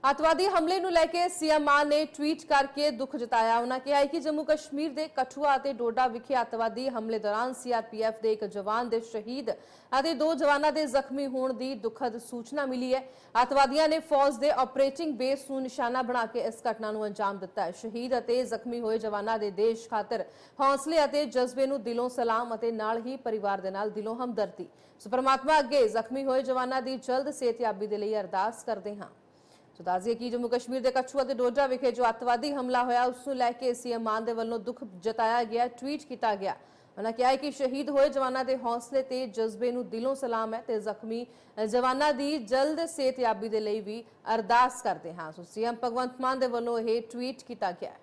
अतवादी हमले ਨੂੰ ਲੈ ਕੇ ਸੀਐਮ ਮਾਨ ਨੇ ਟਵੀਟ ਕਰਕੇ ਦੁੱਖ ਜਤਾਇਆ। ਉਹਨਾਂ ਕਿਹਾ ਕਿ ਜੰਮੂ ਕਸ਼ਮੀਰ ਦੇ ਕਠੂਆ ਅਤੇ ਡੋਡਾ ਵਿਖੇ ਅਤਵਾਦੀ ਹਮਲੇ ਦੌਰਾਨ ਸੀਆਰਪੀਐਫ ਦੇ ਇੱਕ ਜਵਾਨ ਦੇ ਸ਼ਹੀਦ ਅਤੇ 2 ਜਵਾਨਾਂ ਦੇ ਜ਼ਖਮੀ ਹੋਣ ਦੀ ਦੁਖਦ ਸੂਚਨਾ ਮਿਲੀ ਹੈ। ਅਤਵਾਦੀਆਂ ਨੇ ਫੌਜ ਦੇ ਆਪਰੇਟਿੰਗ ਬੇਸ ਨੂੰ ਨਿਸ਼ਾਨਾ ਬਣਾ ਕੇ ਇਸ ਘਟਨਾ ਨੂੰ ਅੰਜਾਮ ਦਿੱਤਾ ਹੈ। ਸ਼ਹੀਦ ਅਤੇ ਜ਼ਖਮੀ ਹੋਏ ਜਵਾਨਾਂ ਦੇ ਦੇਸ਼ ਖਾਤਰ ਹੌਸਲੇ ਅਤੇ ਜਜ਼ਬੇ ਨੂੰ ਦਿਲੋਂ ਸਲਾਮ ਅਤੇ ਨਾਲ ਹੀ ਪਰਿਵਾਰ ਦੇ ਨਾਲ ਦਿਲੋਂ ਹਮਦਰਦੀ। ਸੋ ਪਰਮਾਤਮਾ ਅੱਗੇ ਜ਼ਖਮੀ ਹੋਏ ਜਵਾਨਾਂ ਦੀ ਜਲਦ ਸਿਹਤਯਾਬੀ ਦੇ ਲਈ ਅਰਦਾਸ ਕਰਦੇ ਹਾਂ। तो दसिए कि जम्मू कश्मीर के कठुआ ते डोडा विखे जो अतवादी हमला होया उसनूं लैके सीएम मान दे वल्लों दुख जताया गया, ट्वीट किया गया। उन्होंने कहा कि शहीद होए जवानों के हौसले ते जज्बे नूं दिलों सलाम है ते जख्मी जवानों की जल्द सेहतयाबी दे लई भी अरदास करते हैं। सो सीएम भगवंत मान दे वल्लों यह ट्वीट किया गया।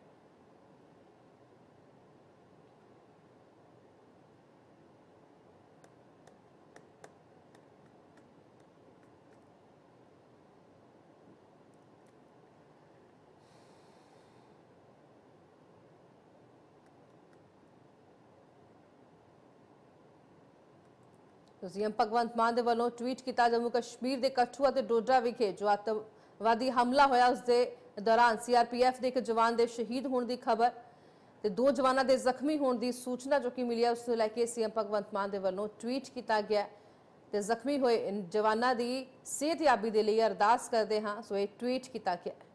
सीएम भगवंत मान दे वल्लों ट्वीट किया जम्मू कश्मीर के कठुआ ते डोडा विखे जो अतवादी हमला होया उस दे दौरान सीआरपीएफ के एक जवान के शहीद होने की खबर ते 2 जवानों के जख्मी होने की सूचना जो कि मिली है उसनूं लैके सीएम भगवंत मान दे वल्लों ट्वीट किया गया ते जख्मी होए जवानों की सेहतयाबी के लिए अरदास करते हाँ। सो ये ट्वीट किया गया।